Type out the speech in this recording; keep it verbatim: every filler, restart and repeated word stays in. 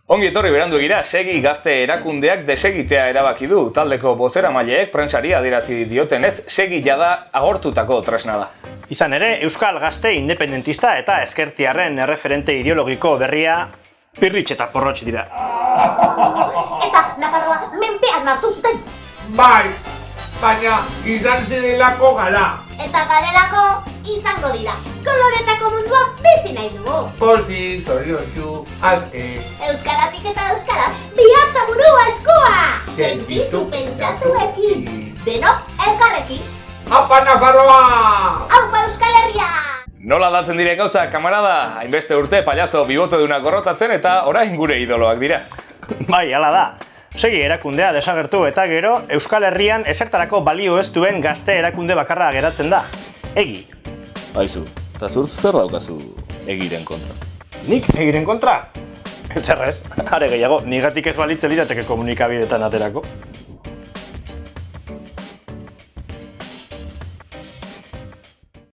Ongi etorri beranduegira, Segi Gazte erakundeak desegitea erabaki du. Taldeko bozeramaileek prentsari adierazi diotenez, Segi jada agortutako tresna da. Izan ere, Euskal Gazte independentista eta ezkertiarren erreferente ideologiko berria pirritx eta porrotx dira. Eta Nafarroa menpean hartu zuten. Bai, baina izan zirelako gara. Eta garelako izango dira. Koloretako mundua bizi nahi dugu. Pozi, zoriontsu, aske. Euskaratik eta euskara, bihatza burua eskua! Sentitu pentsatuekin, denok elkarrekin. Apa Nafarroa! Aupa Euskal Herria! Nola aldatzen dire gauza, kamarada? Hainbeste urte pailazo bibote dunak gorrotatzen eta orain gure idoloak dira. Bai, hala da. Segi erakundea desagertu eta gero Euskal Herrian ezertarako balio ez duen gazte erakunde bakarra geratzen da. Egi. Aizu, eta zur zer daukazu egiren kontra? Nik egiren kontra? Zer ez, are gehiago, nigatik ez balitze lirateke komunikabidetan aterako.